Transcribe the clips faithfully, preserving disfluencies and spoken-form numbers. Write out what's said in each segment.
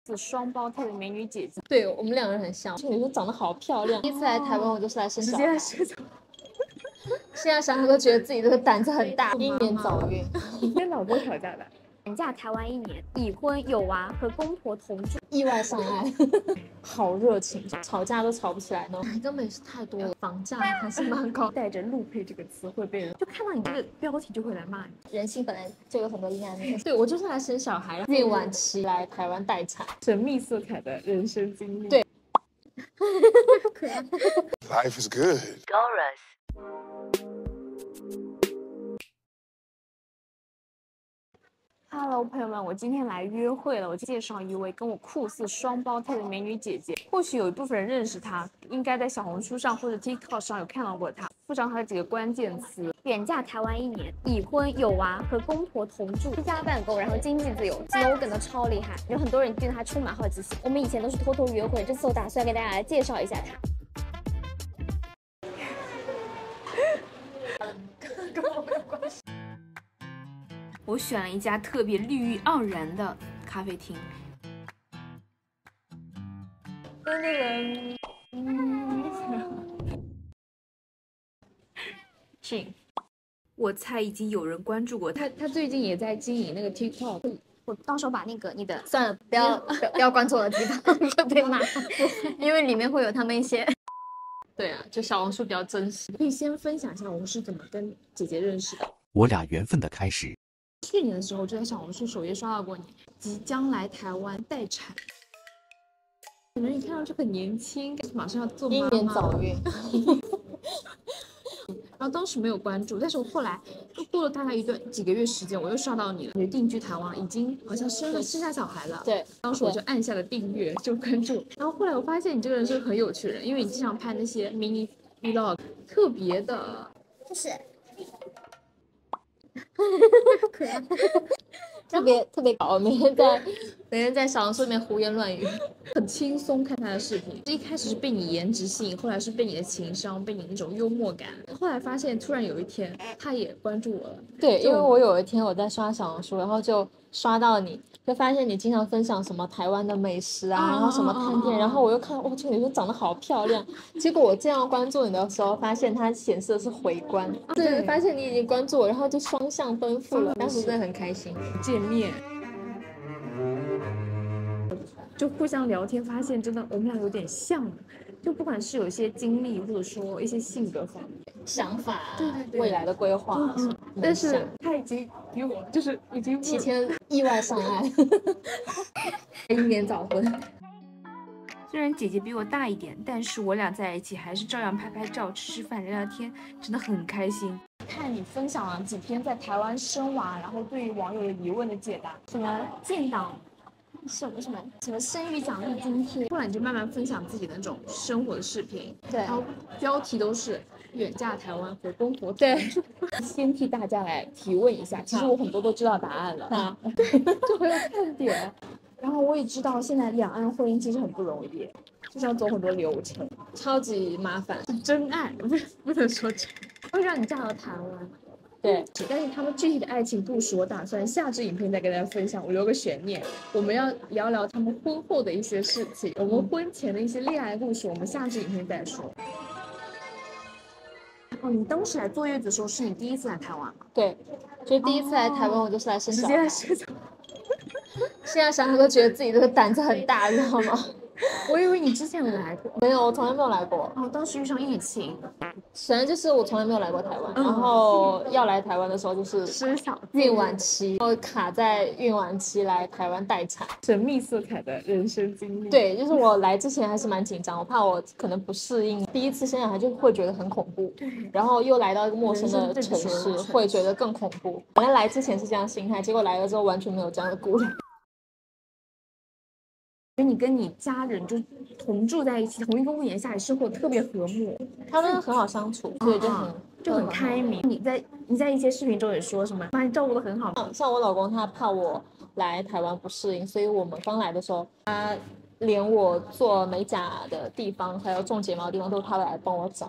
是双胞胎的美女姐姐。 对我们两个人很像，这个女生长得好漂亮。第一次来台湾，我就是来生小孩。 直接生小孩。 现在想想都觉得自己这个胆子很大，英年早孕。 你跟老公吵架的？远嫁台湾一年，已婚有娃，和公婆同住， 意外上岸，好热情，吵架都吵不起来呢。根本是太多了，房价还是蛮高。 带着路配这个词会被人就看到你这个标题就会来骂你。 人性本来就有很多阴暗面。对我就是来生小孩，孕晚期来台湾待产， 神秘色彩的人生经历。 对。 可爱。 Life is good. Hello， 朋友们，我今天来约会了。我介绍一位跟我酷似双胞胎的美女姐姐。或许有一部分人认识她，应该在小红书上或者 TikTok 上有看到过她。附上她的几个关键词：远嫁台湾一年，已婚有娃，和公婆同住，居家办公，然后经济自由 ，slogan 都超厉害。有很多人对她充满好奇心。我们以前都是偷偷约会，这次我打算给大家来介绍一下她。跟我没有关系。我选了一家特别绿意盎然的咖啡厅。跟那个，嗯，信，我猜已经有人关注过他。他最近也在经营那个 TikTok。我到时候把那个你的算了，不要不要关注我的地方，会被骂，因为里面会有他们一些。对啊，就小红书比较真实。 可以先分享一下我们是怎么跟姐姐认识的。 我俩缘分的开始。 去年的时候就在小红书首页刷到过你，即将来台湾待产，感觉你看上去很年轻，马上要做妈妈。 英年早孕。 然后当时没有关注，但是我后来又过了大概一段几个月时间，我又刷到你了，你定居台湾，已经好像生了生下小孩了。 对， 当时我就按下了订阅，就关注。然后后来我发现你这个人是个很有趣的人，因为你经常拍那些 mini vlog， 特别的， 就是。可爱，特别特别搞，每天在每天在小红书里面胡言乱语， 很轻松看他的视频。一开始是被你颜值吸引，后来是被你的情商，被你那种幽默感。后来发现，突然有一天他也关注我了。 对，因为我有一天我在刷小红书，然后就刷到你，就发现你经常分享什么台湾的美食啊，然后什么探店，然后我又看，哇，这个女生长得好漂亮。结果我这样关注你的时候，发现它显示的是回关，对，发现你已经关注我，然后就双向奔赴了，当时真的很开心。 见面。就互相聊天，发现真的我们俩有点像，就不管是有一些经历，或者说一些性格方面、 想法， 对对对， 未来的规划， 嗯嗯，但是他已经比我就是已经提前意外上岸，英年早婚。 虽然姐姐比我大一点，但是我俩在一起还是照样拍拍照、吃吃饭、聊聊天，真的很开心。看你分享了几篇在台湾生娃，然后对于网友的疑问的解答，什么建档。什么什么什么生育奖励津贴，后来你就慢慢分享自己的那种生活的视频， 对， 然后标题都是远嫁台湾和公婆。 对， 先替大家来提问一下，其实我很多都知道答案了， 啊， 对，就很有看点。然后我也知道现在两岸婚姻其实很不容易，就是要走很多流程， 超级麻烦。 真爱不是不能说真，会让你嫁到台湾。 对， 但是他们具体的爱情故事，我打算下支影片再跟大家分享，我留个悬念。我们要聊聊他们婚后的一些事情，我们婚前的一些恋爱故事，我们下支影片再说。哦，你当时来坐月子的时候，是你第一次来台湾吗？ 对，就第一次来台湾，我就是来生小孩。 直接来生小孩。 现在想想都觉得自己这个胆子很大，知道吗？ 我以为你之前有来过。 没有，我从来没有来过。 哦，当时遇上疫情， 反正就是我从来没有来过台湾， 嗯、 然后要来台湾的时候就是生小孕晚期，然后卡在孕晚期来台湾待产， 神秘色彩的人生经历。 对，就是我来之前还是蛮紧张，我怕我可能不适应，第一次生小孩就会觉得很恐怖， 对， 然后又来到一个陌生的城市，会觉得更恐怖。本来来之前是这样心态，结果来了之后完全没有这样的顾虑。 你跟你家人就同住在一起，同一个屋檐下，生活特别和睦， 他们很好相处，所以就很、 嗯、就很开明。你在你在一些视频中也说什么，把你照顾得很好。 嗯，像我老公他怕我来台湾不适应，所以我们刚来的时候，他连我做美甲的地方还有种睫毛的地方都是他来帮我找。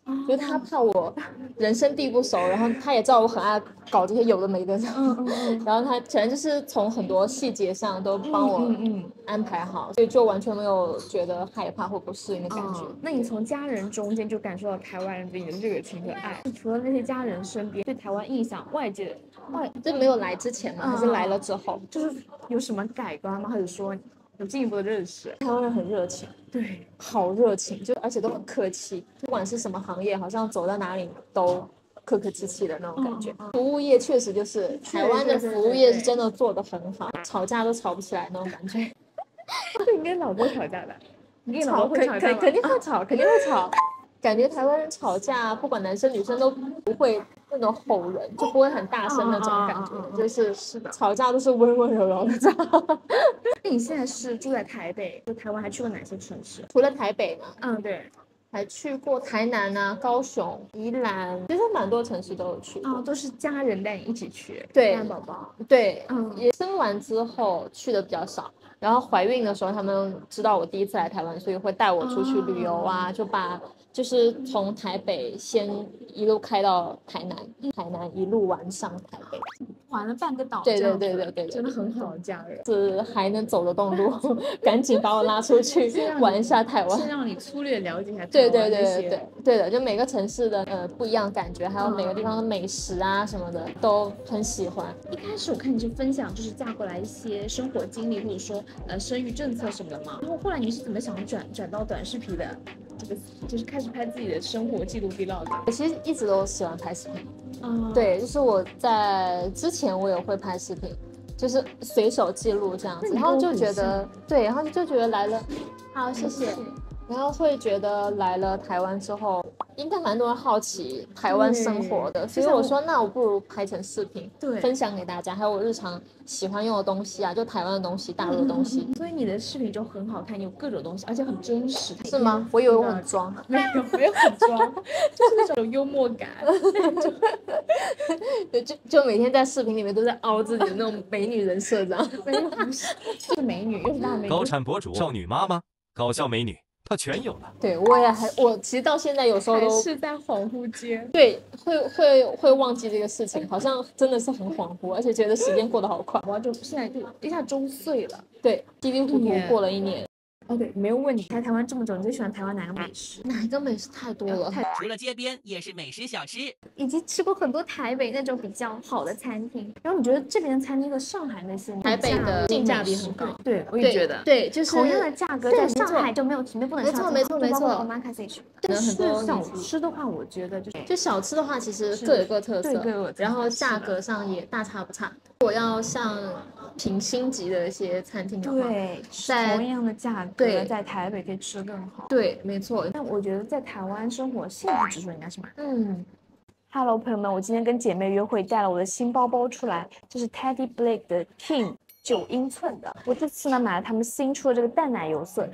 就是他怕我人生地不熟，然后他也知道我很爱搞这些有的没的， 嗯嗯嗯然后他反正就是从很多细节上都帮我嗯嗯安排好，所以就完全没有觉得害怕或不适应的感觉。 嗯，那你从家人中间就感受到台湾人对你的热情和爱。除了那些家人身边对台湾印象，外界外这没有来之前嘛，还是来了之后？ 就是有什么改观吗？或者说有进一步的认识？ 台湾人很热情， 对， 好热情，就而且都很客气，不管是什么行业，好像走到哪里都客客气气的那种感觉。 嗯嗯服务业确实就是台湾的服务业是真的做得很好，吵架都吵不起来那种感觉。 会你跟老公吵架的？你跟你老吵肯公会吵架吗？ 肯肯定会吵，肯定会吵。感觉台湾人吵架，不管男生女生都不会那种吼人，就不会很大声那种感觉， 嗯嗯嗯嗯就是是的，吵架都是温温柔柔的这样。 那你现在是住在台北，就台湾还去过哪些城市？ 除了台北嘛， 嗯，对。 还去过台南啊、高雄、宜兰，其实蛮多城市都有去过。 哦，都是家人带你一起去对看宝宝。 对， 嗯也生完之后去的比较少，然后怀孕的时候他们知道我第一次来台湾，所以会带我出去旅游啊，就把就是从台北先一路开到台南，台南一路玩上台北。 玩了半个岛， 对对这样子对对对对真的很好的家人。 是还能走得动路，赶紧把我拉出去玩一下台湾。 先让你粗略了解一下台对对湾这些。 对对对对的，就每个城市的呃不一样的感觉，还有每个地方的美食啊什么的都很喜欢。 一开始我看你是分享就是嫁过来一些生活经历，或者说呃生育政策什么的嘛，然后后来你是怎么想转转到短视频的这个，就是开始拍自己的生活记录 vlog 的？ 我其实一直都喜欢拍视频， 嗯， 对，就是我在之前我也会拍视频，就是随手记录这样子，然后就觉得对，然后就觉得来了，好谢谢，然后会觉得来了台湾之后，应该蛮多人好奇台湾生活的，所以我说那我不如拍成视频， 对， 分享给大家，还有我日常喜欢用的东西啊，就台湾的东西、大陆的东西。 所以你的视频就很好看，有各种东西，而且很真实。 是吗？我以为我很装， 没有，没有很装，就是那种幽默感。 对，就就每天在视频里面都在凹自己的那种美女人设，这样。 没有，不是，是美女，又是大美女。 高产博主、少女妈妈、搞笑美女，她全有了。 对，我也还，我其实到现在有时候还都是在恍惚间。 对，会会会忘记这个事情，好像真的是很恍惚，而且觉得时间过得好快。 我就现在就一下周岁了。 对，稀里糊涂过了一年。 哦，对，没有问你，来台湾这么久，你最喜欢台湾哪个美食？ 哪一个美食太多了？ 除了街边，也是美食小吃。 以及吃过很多台北那种比较好的餐厅，然后你觉得这边的餐厅和上海那些台北的性价比很高？ 对，我也觉得。 对，就是同样的价格，在上海就没有没不能没错没错没错。 omakase 去， 但是小吃的话，我觉得就就小吃的话，其实各有各特色， 对各有各特色， 然后价格上也大差不差。我要像平星级的一些餐厅的话， 对， 在同样的价格， 对， 在台北可以吃更好。 对，没错。 但我觉得在台湾生活幸福指数应该是蛮嗯。 Hello， 朋友们，我今天跟姐妹约会，带了我的新包包出来，这是 Teddy Blake 的 King 九英寸的。我这次呢买了他们新出的这个淡奶油色。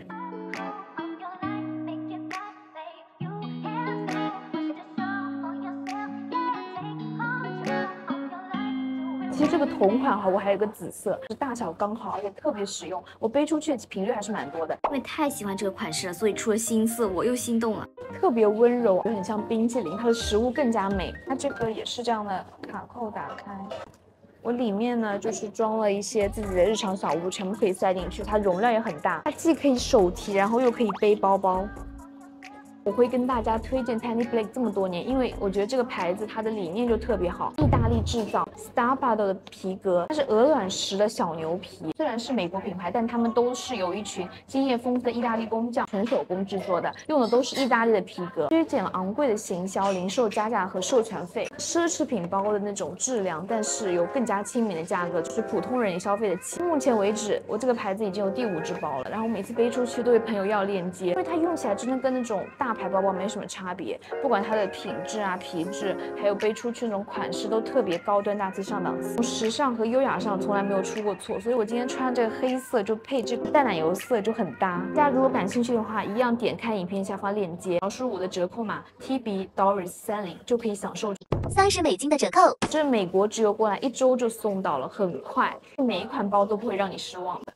其实这个同款哈，我还有个紫色，是大小刚好，而且特别实用。我背出去频率还是蛮多的。 因为太喜欢这个款式了，所以出了新色，我又心动了。 特别温柔，就很像冰淇淋，它的食物更加美。它这个也是这样的卡扣打开，我里面呢就是装了一些自己的日常小物，全部可以塞进去，它容量也很大，它既可以手提，然后又可以背包包。我会跟大家推荐 Teddy Blake 这么多年，因为我觉得这个牌子它的理念就特别好，意大利制造 Starbado 的皮革，它是鹅卵石的小牛皮，虽然是美国品牌，但他们都是由一群经验丰富的意大利工匠纯手工制作的，用的都是意大利的皮革，削减了昂贵的行销、零售加价和授权费，奢侈品包的那种质量，但是有更加亲民的价格，就是普通人也消费得起。目前为止，我这个牌子已经有第五只包了，然后每次背出去都会朋友要链接，因为它用起来真的跟那种大牌包包没什么差别，不管它的品质啊、皮质，还有背出去那种款式都特别高端大气上档次，从时尚和优雅上从来没有出过错，所以我今天穿这个黑色就配这个淡奶油色就很搭。大家如果感兴趣的话，一样点开影片下方链接，然后输入我的折扣码 T B Doris 三十就可以享受三十美金的折扣。 这美国直邮过来一周就送到了，很快，每一款包都不会让你失望的。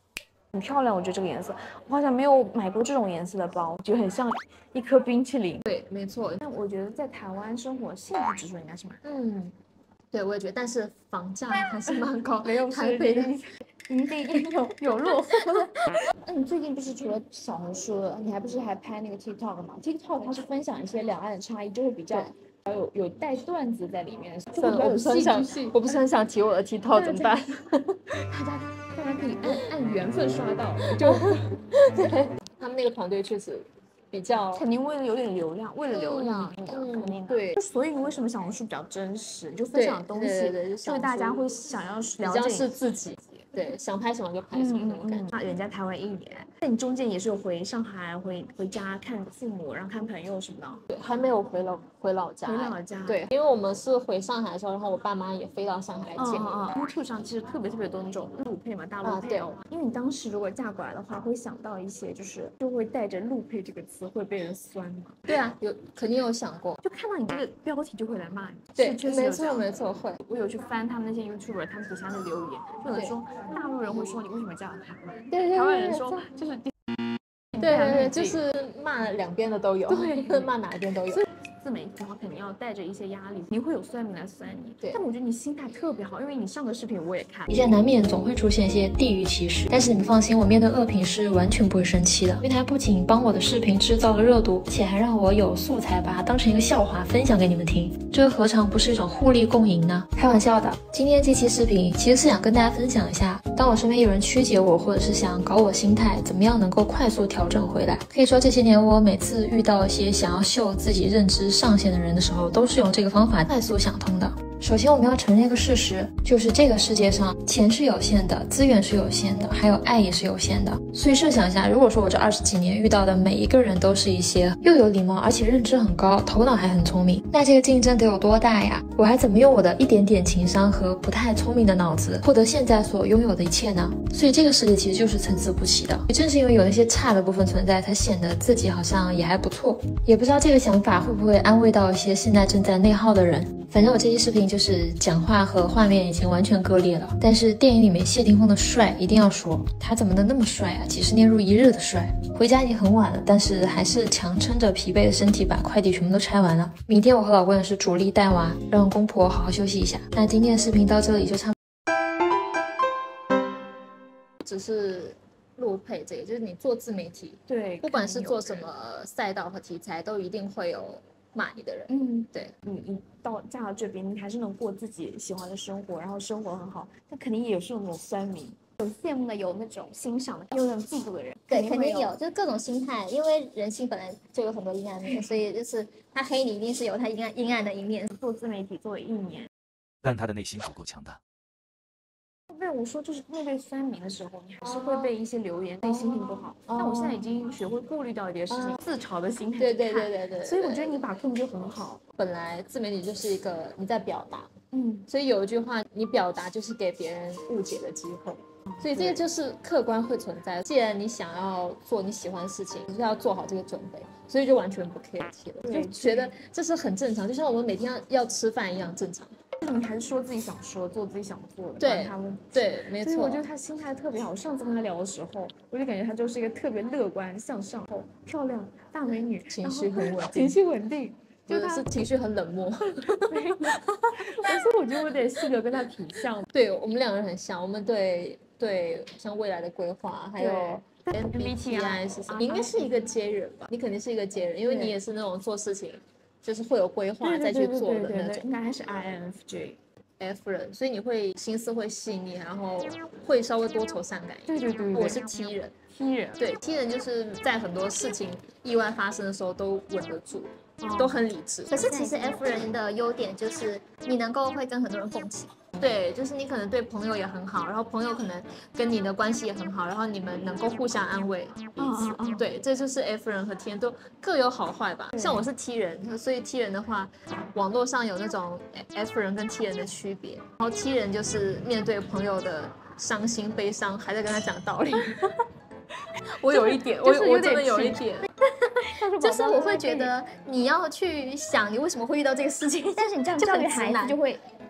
很漂亮，我觉得这个颜色，我好像没有买过这种颜色的包，就很像一颗冰淇淋。 对，没错。 但我觉得在台湾生活幸福指数应该是蛮高。 嗯，对，我也觉得，但是房价还是蛮高， 没有台北的。 营地有有落后。那你最近不是除了小红书，你还不是还拍那个 TikTok 吗 ？TikTok 它是分享一些两岸的差异，就会比较有有带段子在里面，就会比较有戏剧性。 我不是很想提我的 TikTok 怎么办？ 大家大家可以按按缘分刷到，就对他们那个团队确实。比较肯定为了有点流量，为了流量， 嗯， 肯定对。 所以为什么小红书比较真实，就分享的东西，就大家会想要了解是自己，对，想拍什么就拍什么那种感觉。 那人家台湾一年，那你中间也是有回上海、回回家看父母，然后看朋友什么的？ 对，还没有回老回老家。 回老家。 对，因为我们是回上海的时候，然后我爸妈也飞到上海来见我。 YouTube 上其实特别特别多那种陆配嘛，大陆配偶。因为你当时如果嫁过来的话，会想到一些，就是就会带着陆配这个词会被人酸嘛。 对啊，有肯定有想过， 就看到你这个标题就会来骂你。 对，没错没错会。 我有去翻他们那些 YouTuber 他们底下的留言，有的说大陆人会说你为什么嫁到台湾？ 对对， 台湾人说就是。 对对对，就是骂两边的都有， 对， 骂哪一边都有。 自媒体的话，肯定要带着一些压力，你会有酸民来酸你。 对， 但我觉得你心态特别好，因为你上个视频我也看， 一见难免总会出现一些地域歧视，但是你们放心，我面对恶评是完全不会生气的，因为它不仅帮我的视频制造了热度，而且还让我有素材把它当成一个笑话分享给你们听，这何尝不是一种互利共赢呢？开玩笑的，今天这期视频其实是想跟大家分享一下，当我身边有人曲解我，或者是想搞我心态，怎么样能够快速调整回来。可以说这些年我每次遇到一些想要秀自己认知上限的人的时候，都是用这个方法快速想通的。首先我们要承认一个事实，就是这个世界上钱是有限的，资源是有限的，还有爱也是有限的。所以设想一下，如果说我这二十几年遇到的每一个人都是一些又有礼貌，而且认知很高，头脑还很聪明，那这个竞争得有多大呀？我还怎么用我的一点点情商和不太聪明的脑子获得现在所拥有的一切呢？所以这个世界其实就是参差不齐的，也正是因为有那些差的部分存在，才显得自己好像也还不错。也不知道这个想法会不会安慰到一些现在正在内耗的人。反正我这期视频就是讲话和画面已经完全割裂了，但是电影里面谢霆锋的帅一定要说，他怎么能那么帅啊？几十年如一日的帅。回家已经很晚了，但是还是强撑着疲惫的身体把快递全部都拆完了。明天我和老公也是主力带娃，让公婆好好休息一下。那今天的视频到这里就差不多。 只是路配这个，就是你做自媒体， 对， 不管是做什么赛道和题材，都一定会有骂你的人。 嗯， 对， 你你到嫁到这边，你还是能过自己喜欢的生活，然后生活很好，但肯定也是有那种酸民，有羡慕的，有那种欣赏的，有那种嫉妒的人。 对，肯定有，就是各种心态，因为人性本来就有很多阴暗面，所以就是他黑你一定是有他阴暗阴暗的一面。 做自媒体做了一年， 但他的内心足够强大。 不是我说，就是面对酸民的时候，你还是会被一些留言，内心情不好。但我现在已经学会过滤掉一件事情，自嘲的心态。 对对对对对。 所以我觉得你把控就很好。 本来自媒体就是一个你在表达， 嗯， 所以有一句话，你表达就是给别人误解的机会。所以这个就是客观会存在。既然你想要做你喜欢的事情，你就要做好这个准备，所以就完全不 care 了，就觉得这是很正常，就像我们每天要要吃饭一样正常。 你还是说自己想说，做自己想做的， 对他们对，没错。 所以我觉得他心态特别好。我上次跟他聊的时候，我就感觉他就是一个特别乐观向上、漂亮大美女， 情绪很稳定， 情绪稳定， 就是是情绪很冷漠。 所以我就有点性格跟他挺像。 对我们两个人很像，我们对对像未来的规划还有。M B T I 是什么？你应该是一个 J 人吧？你肯定是一个 J 人，因为你也是那种做事情就是会有规划再去做的那种。 应该还是 I N F J F 人，所以你会心思会细腻，然后会稍微多愁善感一点。 对对对， 我是 T 人 ，T 人对 T 人就是在很多事情意外发生的时候都稳得住，都很理智。 可是其实 F 人的优点就是你能够会跟很多人共情。 对，就是你可能对朋友也很好，然后朋友可能跟你的关系也很好，然后你们能够互相安慰彼此。 嗯、 对，这就是 F 人和 T 人都各有好坏吧。像我是 T 人，所以 T 人的话，网络上有那种 F 人跟 T 人的区别。然后 T 人就是面对朋友的伤心悲伤，还在跟他讲道理。我有一点，我我真的有一点。 就是我会觉得你要去想你为什么会遇到这个事情， 但是你这样教育孩子就会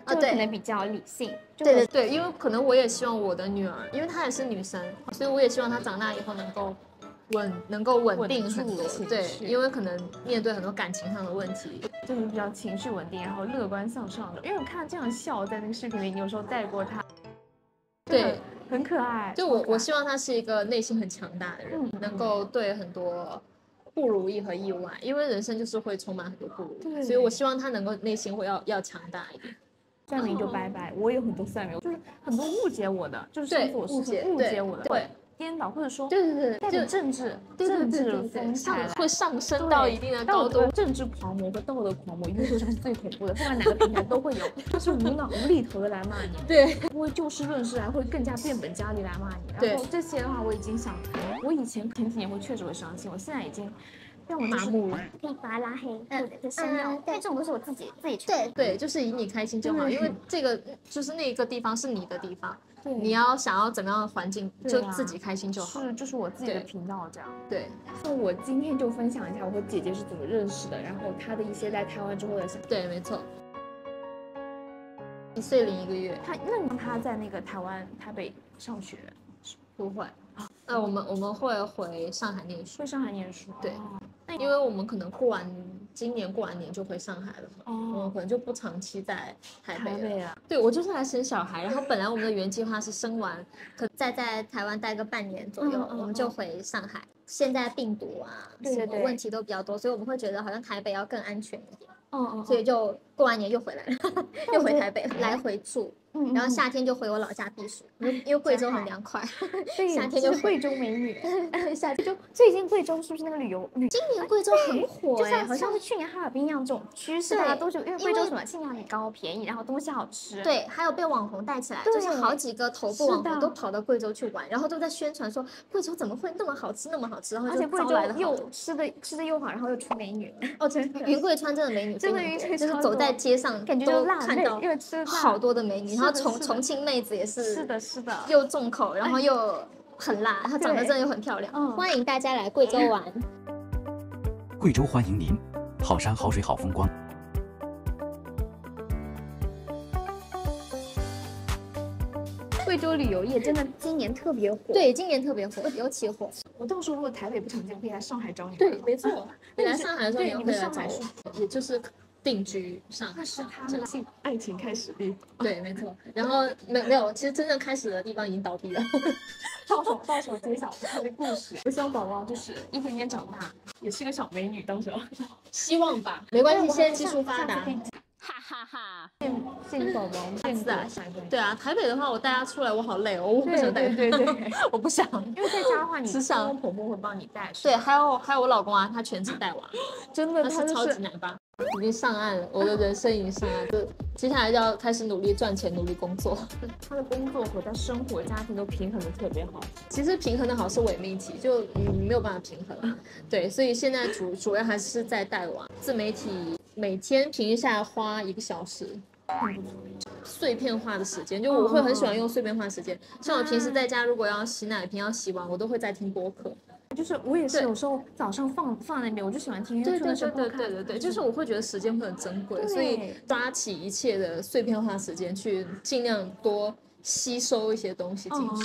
啊对就可能比较理性。就对对对，因为可能我也希望我的女儿，因为她也是女生，所以我也希望她长大以后能够稳，能够稳定很多稳住情。 对， 绪因为可能面对很多感情上的问题。 就是比较情绪稳定，然后乐观向上的。因为我看他这样笑，在那个视频里，你有时候带过他， 对， 很可爱。 就我我希望她是一个内心很强大的人， 嗯能够对很多不如意和意外，因为人生就是会充满很多不如意， 对所以我希望她能够内心会要要强大一点。 算命就拜拜，我也有很多算命，就是很多误解我的，就是对上次我误解师傅误解我的， 对会颠倒或者说对对对， 带着就政治对对政治对对对风上采来。 会上升到一定的高度道德。政治狂魔和道德狂魔，一定是最恐怖的，不管哪个平台都会有，就是无脑无厘头的来骂你， 对， 不会就事论事来，会更加变本加厉来骂你。 对然后这些的话，我已经想，我以前前几年会确实会伤心，我现在已经让我麻木了。 可以把他拉黑， 嗯或者是删掉， 嗯因为这种都是我自己自己去对对，就是以你开心就好， 对因为这个就是那个地方是你的地方， 对你要想要怎么样的环境， 对啊就自己开心就好。 是，就是我自己的对频道这样。 对， 那我今天就分享一下我和姐姐是怎么认识的，然后她的一些在台湾之后的想。 对，没错。一岁零一个月， 她那她在那个台湾台北上学， 不会。呃，我们我们会回上海念书会，上海念书。 对哦因为我们可能过完今年过完年就回上海了嘛，我们哦， 可能就不长期在台北了。 台北啊， 对，我就是来生小孩，然后本来我们的原计划是生完，可再在台湾待个半年左右， 嗯嗯我们就回上海。现在病毒啊， 对对对什么问题都比较多，所以我们会觉得好像台北要更安全一点， 嗯嗯， 所以就过完年又回来了，又回台北来回住， 嗯然后夏天就回我老家避暑，因为因为贵州很凉快， 对夏天就贵州美女， 夏天就最近贵州是不是那个旅游旅？ 今年贵州很火就哎、好像像好像是去年哈尔滨一样这种趋势， 对大家都是因为贵因为州什么性价比高、便宜，然后东西好吃。 对，还有被网红带起来，就是对好几个头部是的网红都跑到贵州去玩，然后都在宣传说贵州怎么会那么好吃，那么好吃，然后就而且贵州招来了好多又吃的吃的又好，然后又出美女， 哦，对，云贵川真的美女真的非常多云贵川就是走在街上感觉都就辣妹看到因为吃辣好多的美女，然后重是的是的重庆妹子也是是的，是的。 又重口，然后又很辣，她长得对真的又很漂亮， 嗯欢迎大家来贵州玩。 贵州欢迎您，好山好水好风光。 贵州旅游业真的今年特别火。 对，今年特别火，尤其火。 我到时候如果台北不常见，可以来上海找你。 对，没错。你来上海的时候， 对你们你会来找上海是我，也就是定居上海那。是他们性爱情开始的地方。 对，没错。然后没没有，其实真正开始的地方已经倒闭了。 到时候到时候揭晓他的故事。我希望宝宝就是一天天长大，也是个小美女，到时候。 希望吧，没关系，现在技术发达。 哈哈哈！ 见宝宝，见是啊下一个。 对啊，台北的话，我带他出来，我好累哦，我不想带他。 对对对， 我不想。 因为在家的话，你时尚公公婆婆会帮你带。 对，还有还有我老公啊，他全职带娃， 真的他是超级奶爸，已经上岸了，我的人生已经上岸，就接下来就要开始努力赚钱，努力工作。 他的工作和他生活、家庭都平衡的特别好。 其实平衡的好是伪命题，就嗯没有办法平衡。对，所以现在主主要还是在带娃，自媒体每天平均下来花一个小时。碎片化的时间，就我会很喜欢用碎片化时间。像我平时在家，如果要洗奶瓶、要洗碗，我都会在听播客。 就是我也是， 对有时候早上放放在那边，我就喜欢听，因为对对对真的是对对对对，就是我会觉得时间会很珍贵， 对所以抓起一切的碎片化时间，去尽量多吸收一些东西进去。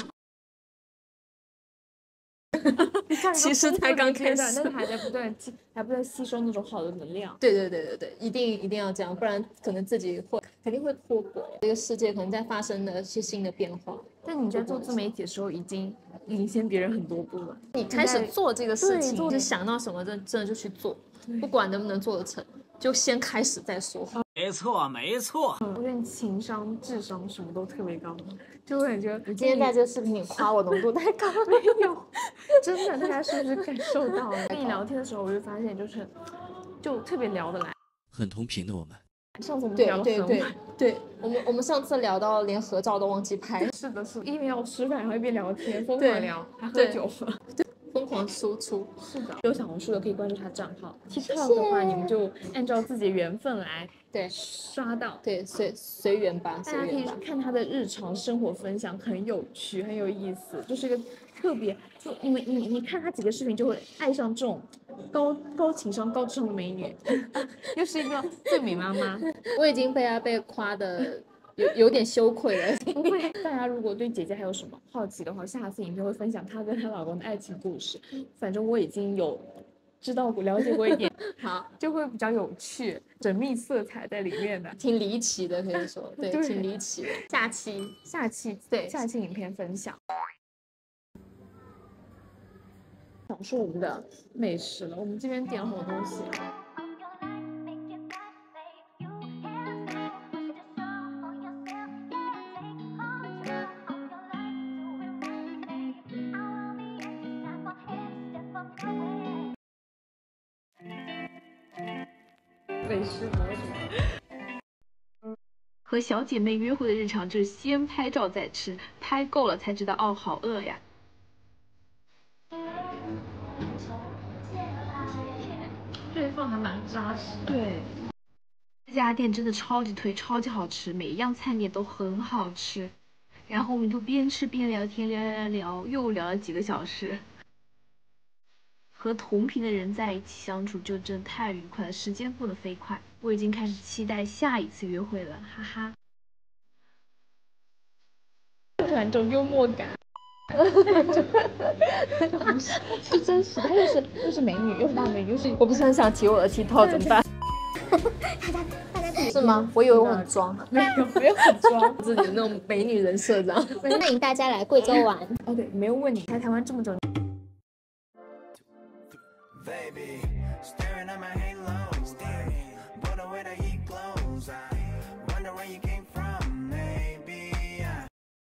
其实才刚开始但是还在不断吸，还不断吸收那种好的能量。 对对对对对，一定一定要这样，不然可能自己会肯定会脱轨。这个世界可能在发生的一些新的变化。 但你在做自媒体的时候，已经领先别人很多步了。 你开始做这个事情， 对做就想到什么，真真的就去做，不管能不能做得成，就先开始再说。 没错，没错。 我觉得你情商、智商什么都特别高，就会感觉你今天在这个视频里夸我浓度太高了， 没有，真的，大家是不是感受到了？跟你聊天的时候，我就发现就是，就特别聊得来。 很同频的我们。 上次我们对聊得对对很晚， 对，我们我们上次聊到连合照都忘记拍， 是的，是的，一边要吃饭，然后一边聊天，疯对狂聊，还喝对酒。 疯狂输出。 是的，有小红书的可以关注他账号，TikTok 的话你们就按照自己的缘分来对刷到。 对，随随缘吧， 大家可以随缘吧。 看他的日常生活分享，很有趣，很有意思，就是个特别，就你们你你看他几个视频就会爱上这种高高情商、高智商的美女，又是一个最美妈妈。 我已经被他被夸的有有点羞愧了。 不会，大家如果对姐姐还有什么好奇的话，下次影片会分享她跟她老公的爱情故事。反正我已经有知道过、了解过一点， 好， 就会比较有趣，缜密色彩在里面的。 挺离奇的，可以说，对， 对挺离奇的。下期下期对下期影片分享。讲述我们的美食了，我们这边点了好多东西。美食博主。 和小姐妹约会的日常就是先拍照再吃，拍够了才知道哦，好饿呀。这放还蛮扎实。对，这家店真的超级推，超级好吃，每一样菜面都很好吃。然后我们就边吃边聊天，聊聊聊，又聊了几个小时。和同频的人在一起相处就真的太愉快了，时间过得飞快，我已经开始期待下一次约会了，哈哈。 突然这种幽默感， 是真实的，她又是又是美女，又是大美女，又是我不是很想提我的 TikTok 怎么办？ 大家大家可以是吗？我以为我很装， 没有没有很装。 自己的那种美女人设这样。 欢迎大家来贵州玩。 哦对，没有问你，来台湾这么久。